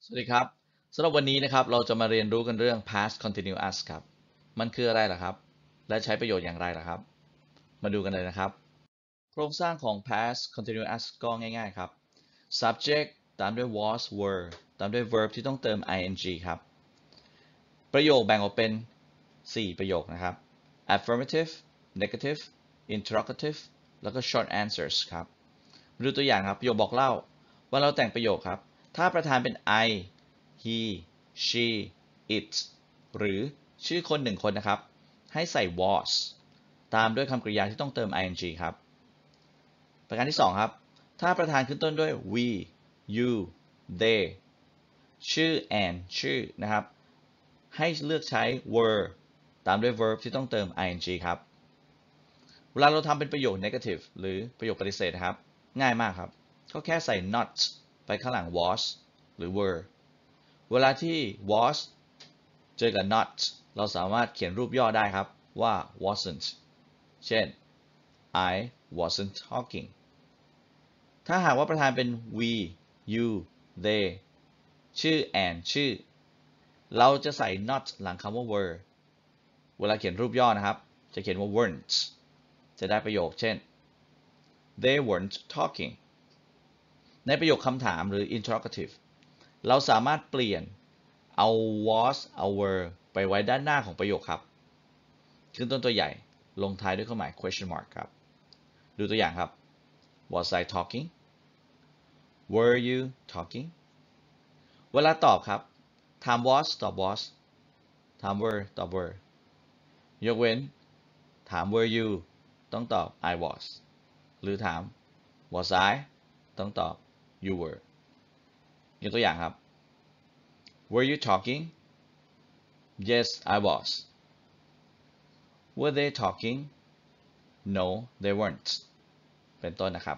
สวัสดีครับสำหรับวันนี้นะครับเราจะมาเรียนรู้กันเรื่อง past continuous ครับมันคืออะไรล่ะครับและใช้ประโยชน์อย่างไรล่ะครับมาดูกันเลยนะครับโครงสร้างของ past continuous ก็ง่ายๆครับ subject ตามด้วย was were ตามด้วย verb ที่ต้องเติม ing ครับประโยคแบ่งออกเป็น4ประโยคนะครับ affirmative negative interrogative แล้วก็ short answers ครับมาดูตัวอย่างครับประโยคบอกเล่าว่าเราแต่งประโยคครับถ้าประธานเป็น I he she it หรือชื่อคนหนึ่งคนนะครับให้ใส่ was ตามด้วยคำกริยาที่ต้องเติม ing ครับประการที่2ครับถ้าประธานขึ้นต้นด้วย we you they ชื่อ and ชื่อนะครับให้เลือกใช้ were ตามด้วย verb ที่ต้องเติม ing ครับเวลาเราทำเป็นประโยค negative หรือประโยคปฏิเสธนะครับง่ายมากครับก็แค่ใส่ not ไปข้างหลัง was หรือ were เวลาที่ was เจอกับ not เราสามารถเขียนรูปย่อได้ครับว่า wasn't เช่น I wasn't talking ถ้าหากว่าประธานเป็น we you they ชื่อ and ชื่อเราจะใส่ not หลังคำว่า were เวลาเขียนรูปย่อนะครับจะเขียนว่า weren't จะได้ประโยคเช่น they weren't talking ในประโยคคำถามหรือ interrogative เราสามารถเปลี่ยนเอา was เอา were ไปไว้ด้านหน้าของประโยคครับขึ้นต้นตัวใหญ่ลงท้ายด้วยเครื่องหมาย question mark ครับดูตัวอย่างครับ was I talking were you talking เวลาตอบครับถาม was ตอบ was ถาม were ตอบ were ยกเว้นถาม were you ต้องตอบ I was หรือถาม was I ต้องตอบ you were ยกตัวอย่างครับ were you talking yes I was were they talking no they weren't เป็นต้นนะครับ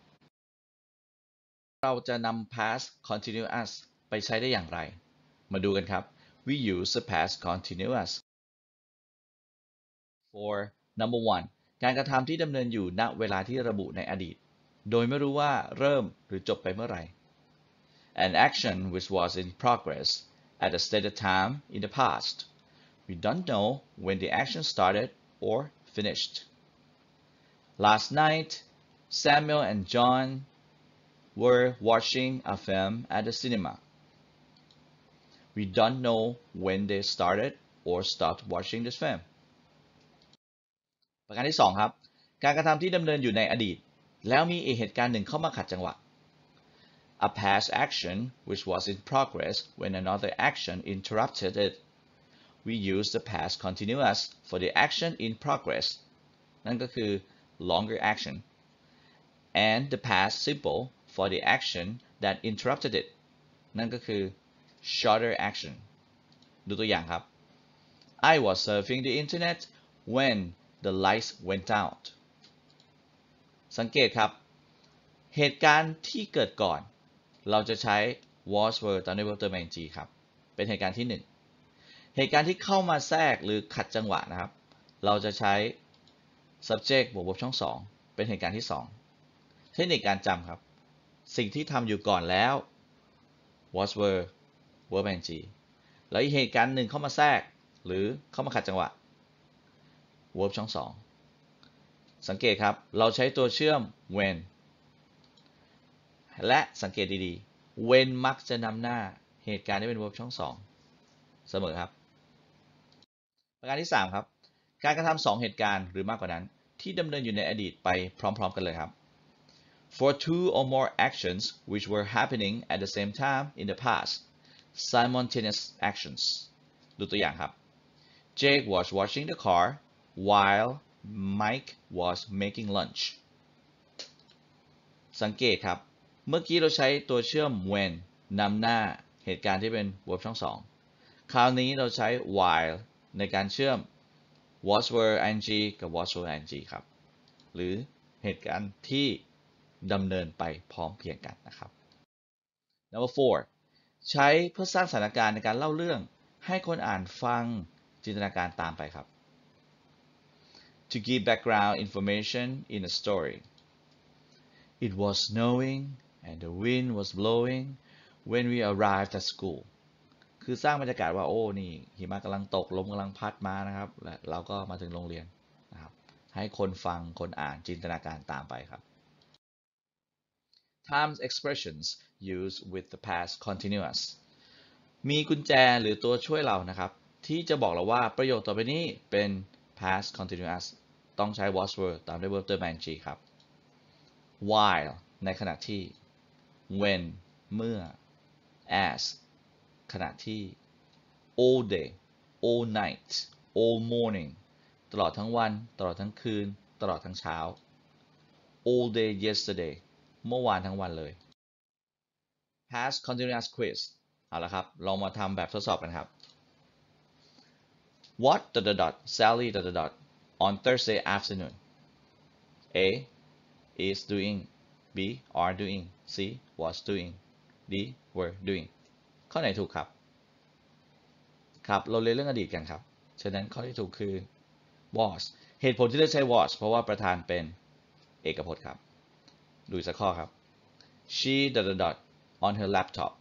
เราจะนำ past continuous ไปใช้ได้อย่างไรมาดูกันครับ we use the past continuous for number one การกระทำที่ดำเนินอยู่ณเวลาที่ระบุในอดีตโดยไม่รู้ว่าเริ่มหรือจบไปเมื่อไหร่ an action which was in progress at a stated time in the past we don't know when the action started or finished last night Samuel and John were watching a film at the cinema we don't know when they started or stopped watching this film ประการที่2ครับการกระทำที่ดำเนินอยู่ในอดีตแล้วมีอีกเหตุการณ์หนึ่งเข้ามาขัดจังหวะ a past action which was in progress when another action interrupted it we use the past continuous for the action in progress นั่นก็คือ longer action and the past simple for the action that interrupted it นั่นก็คือ shorter action ดูตัวอย่างครับ I was surfing the internet when the lights went out สังเกตครับเหตุการณ์ที่เกิดก่อนเราจะใช้ was were ตามด้วย verb เติม ing ครับเป็นเหตุการณ์ที่1เหตุการณ์ที่เข้ามาแทรกหรือขัดจังหวะนะครับเราจะใช้ subject บวก verb ช่อง2เป็นเหตุการณ์ที่2เทคนิคการจำครับสิ่งที่ทำอยู่ก่อนแล้ว was were verb ing แล้วอีกเหตุการณ์หนึ่งเข้ามาแทรกหรือเข้ามาขัดจังหวะ verb ช่อง2สังเกตครับเราใช้ตัวเชื่อม when และสังเกตดีๆ when มักจะนำหน้าเหตุการณ์ที่เป็น verb ช่อง2เสมอครับประการที่3ครับการกระทำ2เหตุการณ์หรือมากกว่านั้นที่ดำเนินอยู่ในอดีตไปพร้อมๆกันเลยครับ for two or more actions which were happening at the same time in the past simultaneous actions ดูตัวอย่างครับ Jake was washing the car while Mike was making lunch สังเกตครับเมื่อกี้เราใช้ตัวเชื่อม when นำหน้าเหตุการณ์ที่เป็น verb ช่อง2คราวนี้เราใช้ while ในการเชื่อม was were ing กับ was were ing ครับหรือเหตุการณ์ที่ดำเนินไปพร้อมเพรียงกันนะครับ number 4ใช้เพื่อสร้างสถานการณ์ในการเล่าเรื่องให้คนอ่านฟังจินตนาการตามไปครับ to give background information in a story It was snowing and the wind was blowing when we arrived at school คือสร้างบรรยากาศว่าโอ้นี่หิมะกำลังตกลมกำลังพัดมานะครับและเราก็มาถึงโรงเรียนนะครับให้คนฟังคนอ่านจินตนาการตามไปครับ times expressions used with the past continuous มีกุญแจหรือตัวช่วยเรานะครับที่จะบอกเราว่าประโยคต่อไปนี้เป็น past continuous ต้องใช้ was were ตามด้วย verb เติม ing ครับ while ในขณะที่ when เมื่อ as ขณะที่ all day all night all morning ตลอดทั้งวันตลอดทั้งคืนตลอดทั้งเช้า all day yesterday เมื่อวานทั้งวันเลย past continuous quiz เอาละครับลองมาทำแบบทดสอบกันครับ what Sally on Thursday afternoon A is doing B are doing C was doing D were doing ข้อไหนถูกครับครับเราเรียนเรื่องอดีตกันครับฉะนั้นข้อที่ถูกคือ was เหตุผลที่เลือกใช้ was เพราะว่าประธานเป็นเอกพจน์ครับดูสักข้อครับ she on her laptop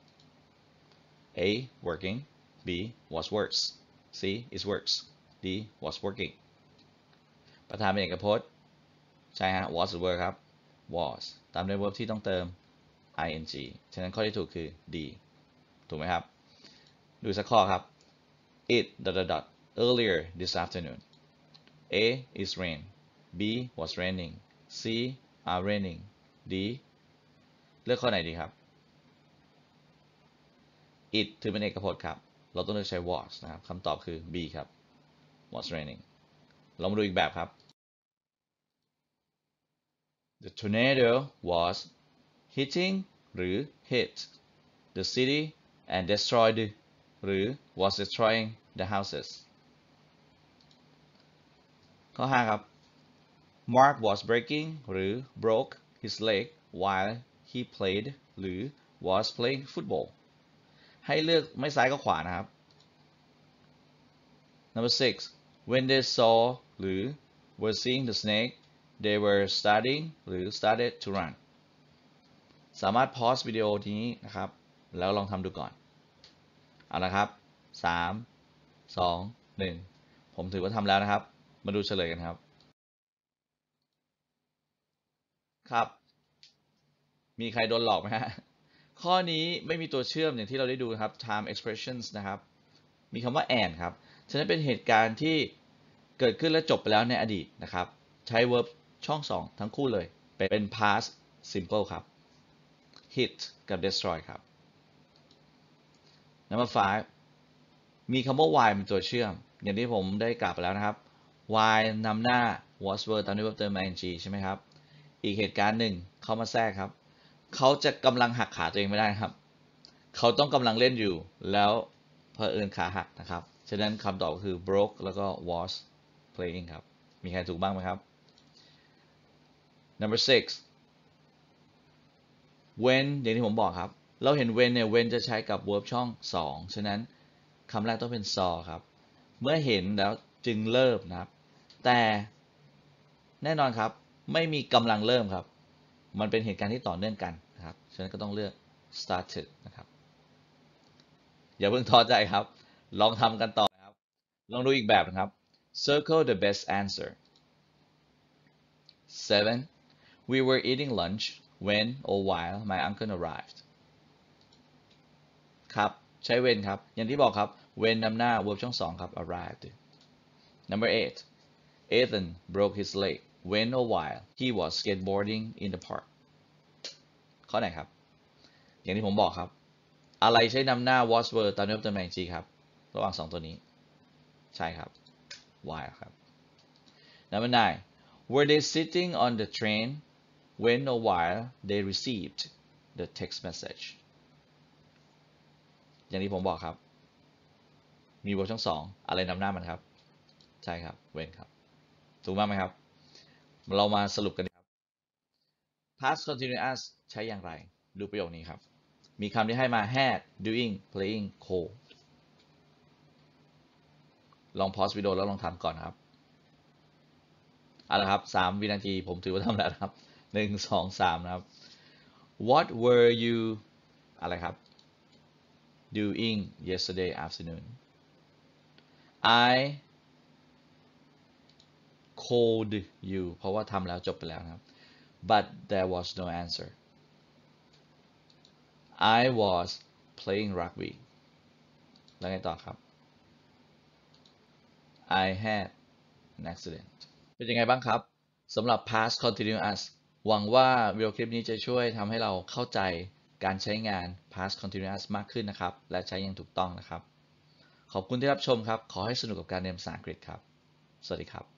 A working B was works C is works D was working ประธานเป็นเอกพจน์ใช่ฮะ was verb ครับ was ตามด้วย verb ที่ต้องเติม ing ฉะนั้นข้อที่ถูกคือ D ถูกไหมครับดูสักข้อครับ it earlier this afternoon A is rain B was raining C are raining D เลือกข้อไหนดีครับ it ถือเป็นเอกพจน์ครับเราต้องเลือกใช้ was นะครับคำตอบคือ B ครับ was raining ลองมาดูอีกแบบครับ The tornado was hitting หรือ hit the city and destroyed หรือ was destroying the houses ข้อ 5 ครับ Mark was breaking หรือ broke his leg while he played หรือ was playing football ให้เลือกไม่ซ้ายก็ขวานะครับ Number 6 when they saw หรือ were seeing the snake they were starting หรือ started to run สามารถ pause วิดีโอนี้นะครับแล้วลองทำดูก่อนเอาละครับ3 2 1ผมถือว่าทำแล้วนะครับมาดูเฉลยกันครับครับมีใครโดนหลอกไหมฮะข้อนี้ไม่มีตัวเชื่อมอย่างที่เราได้ดูครับ time expressions นะครับมีคำว่า and ครับฉะนั้นเป็นเหตุการณ์ที่เกิดขึ้นและจบไปแล้วในอดีตนะครับใช้ verb ช่อง2ทั้งคู่เลยเป็น past simple ครับ hit กับ destroy ครับ Number 5 มีคำว่า while เป็นตัวเชื่อมอย่างที่ผมได้กล่าวไปแล้วนะครับ while นำหน้า was verb ตามด้วย verb เติม ing ใช่ไหมครับอีกเหตุการณ์หนึ่งเขามาแทรกครับเขาจะกำลังหักขาตัวเองไม่ได้ครับเขาต้องกำลังเล่นอยู่แล้วเผอิญขาหักนะครับฉะนั้นคำตอบก็คือ broke แล้วก็ was playing ครับมีใครถูกบ้างไหมครับ Number 6 when อย่างที่ผมบอกครับเราเห็น when เนี่ย when จะใช้กับ verb ช่อง2ฉะนั้นคำแรกต้องเป็น saw ครับเมื่อเห็นแล้วจึงเริ่มนะครับแต่แน่นอนครับไม่มีกำลังเริ่มครับมันเป็นเหตุการณ์ที่ต่อเนื่องกันนะครับฉะนั้นก็ต้องเลือก started นะครับอย่าเพิ่งท้อใจครับลองทำกันต่อนะครับลองดูอีกแบบนะครับ circle the best answer 7 we were eating lunch when or while my uncle arrived ครับใช้ when ครับอย่างที่บอกครับ when นำหน้า verb ช่อง2ครับ arrived Number 8 Ethan broke his leg when or while he was skateboarding in the park ข้อไหนครับอย่างที่ผมบอกครับอะไรใช้นำหน้า was were ตามด้วย verb เติม ing ครับระหว่าง2ตัวนี้ใช่ครับ while ครับ Number 9 Were they sitting on the train when or while they received the text message อย่างที่ผมบอกครับมี verb ช่อง2อะไรนำหน้ามันครับใช่ครับ when ครับถูกมากไหมครับเรามาสรุปกันครับ past continuous ใช้อย่างไรดูประโยคนี้ครับมีคำที่ให้มา had doing playing co ลอง pause วิดีโอแล้วลองทำก่อนครับเอาละครับ3วินาทีผมถือว่าทำแล้วนะครับ1 2 3นะครับ What were you อะไรครับ doing yesterday afternoon I called you เพราะว่าทำแล้วจบไปแล้วนะครับ but there was no answer I was playing rugby แล้วไงต่อครับ I had an accident เป็นยังไงบ้างครับสำหรับ past continuous หวังว่าวิดีโอคลิปนี้จะช่วยทำให้เราเข้าใจการใช้งาน past continuous มากขึ้นนะครับ และใช้อย่างถูกต้องนะครับ ขอบคุณที่รับชมครับ ขอให้สนุกกับการเรียนภาษาอังกฤษครับ สวัสดีครับ